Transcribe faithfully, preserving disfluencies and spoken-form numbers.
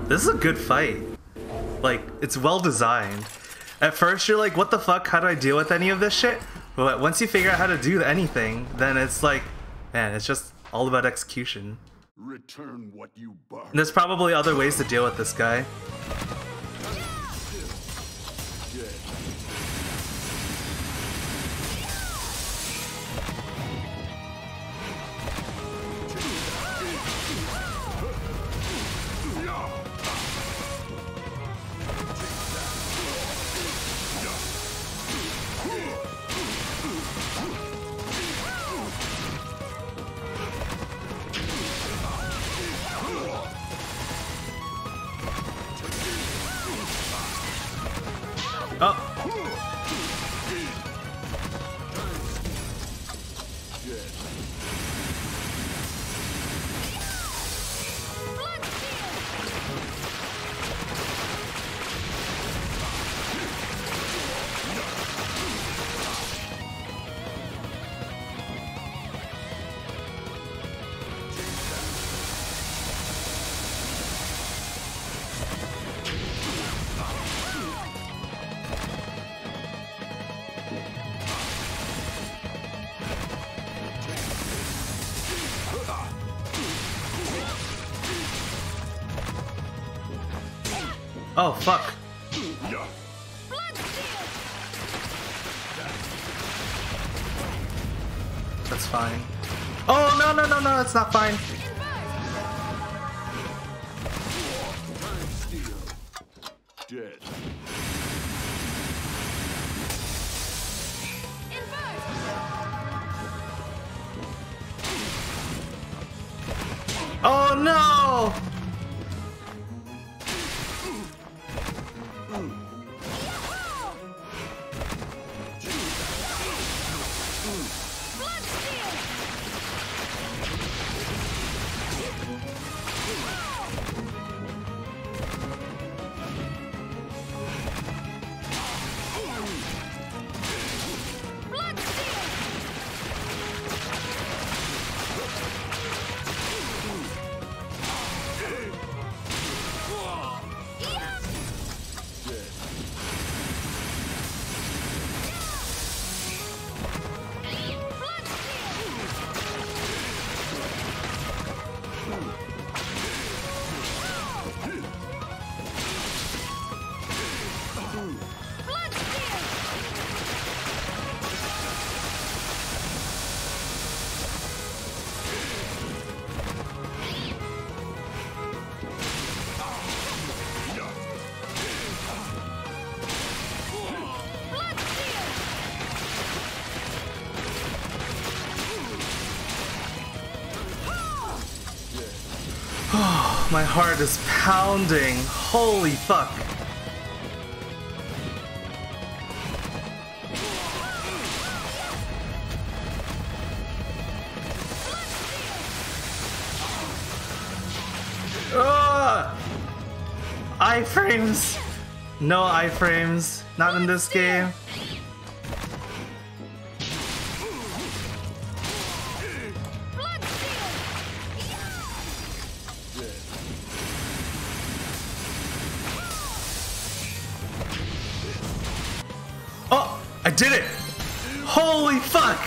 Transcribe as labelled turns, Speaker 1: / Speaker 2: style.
Speaker 1: This is a good fight. Like, it's well designed. At first you're like, what the fuck, how do I deal with any of this shit? But once you figure out how to do anything, then it's like, man, it's just all about execution.
Speaker 2: Return what you borrowed.
Speaker 1: There's probably other ways to deal with this guy. Oh. Oh, fuck. That's fine. Oh, no, no, no, no, that's not fine.
Speaker 2: Dead.
Speaker 1: Oh, no! Oh, my heart is pounding. Holy fuck. Ugh! Iframes! No iframes. Not in this game. Oh! I did it! Holy fuck!